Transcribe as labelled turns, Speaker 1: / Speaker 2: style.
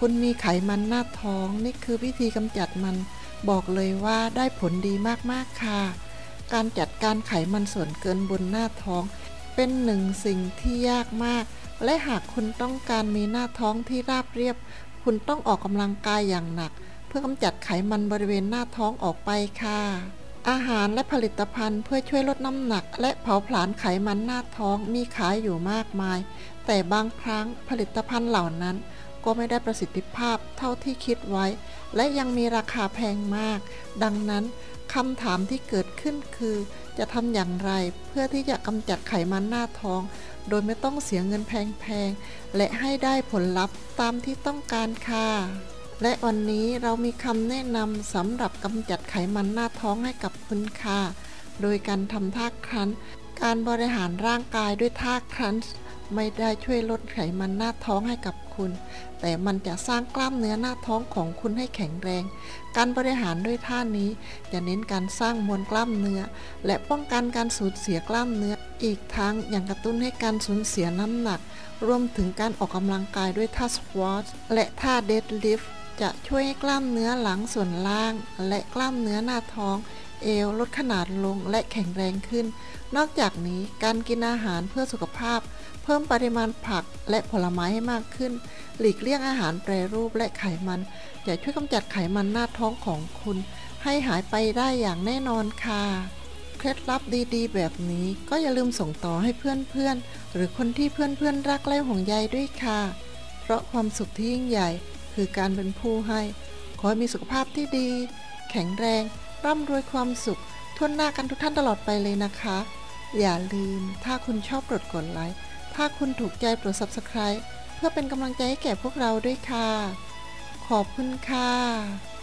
Speaker 1: คุณมีไขมันหน้าท้องนี่คือวิธีกำจัดมันบอกเลยว่าได้ผลดีมากๆค่ะการจัดการไขมันส่วนเกินบนหน้าท้องเป็นหนึ่งสิ่งที่ยากมากและหากคุณต้องการมีหน้าท้องที่ราบเรียบคุณต้องออกกำลังกายอย่างหนักเพื่อกำจัดไขมันบริเวณหน้าท้องออกไปค่ะอาหารและผลิตภัณฑ์เพื่อช่วยลดน้ำหนักและเผาผลาญไขมันหน้าท้องมีขายอยู่มากมายแต่บางครั้งผลิตภัณฑ์เหล่านั้นก็ไม่ได้ประสิทธิภาพเท่าที่คิดไว้และยังมีราคาแพงมากดังนั้นคำถามที่เกิดขึ้นคือจะทำอย่างไรเพื่อที่จะกำจัดไขมันหน้าท้องโดยไม่ต้องเสียเงินแพงๆและให้ได้ผลลัพธ์ตามที่ต้องการค่ะและวันนี้เรามีคำแนะนำสำหรับกำจัดไขมันหน้าท้องให้กับคุณค่ะโดยการทำท่าครันช์การบริหารร่างกายด้วยท่าครันช์ไม่ได้ช่วยลดไขมันหน้าท้องให้กับคุณแต่มันจะสร้างกล้ามเนื้อหน้าท้องของคุณให้แข็งแรงการบริหารด้วยท่านี้จะเน้นการสร้างมวลกล้ามเนื้อและป้องกันการสูญเสียกล้ามเนื้ออีกทั้งยังกระตุ้นให้การสูญเสียน้ำหนักรวมถึงการออกกำลังกายด้วยท่าสควอตและท่าเดดลิฟต์จะช่วยให้กล้ามเนื้อหลังส่วนล่างและกล้ามเนื้อหน้าท้องเอวลดขนาดลงและแข็งแรงขึ้นนอกจากนี้การกินอาหารเพื่อสุขภาพเพิ่มปริมาณผักและผลไม้ให้มากขึ้นหลีกเลี่ยงอาหารแปรรูปและไขมันจะช่วยกำจัดไขมันหน้าท้องของคุณให้หายไปได้อย่างแน่นอนค่ะเคล็ดลับดีๆแบบนี้ก็อย่าลืมส่งต่อให้เพื่อนๆหรือคนที่เพื่อนๆรักและห่วงใยด้วยค่ะเพราะความสุขที่ยิ่งใหญ่คือการเป็นผู้ให้ขอให้มีสุขภาพที่ดีแข็งแรงร่ำรวยความสุขทั่วหน้ากันทุกท่านตลอดไปเลยนะคะอย่าลืมถ้าคุณชอบกดไลค์ถ้าคุณถูกใจโปรด Subscribe เพื่อเป็นกำลังใจให้แก่พวกเราด้วยค่ะขอบคุณค่ะ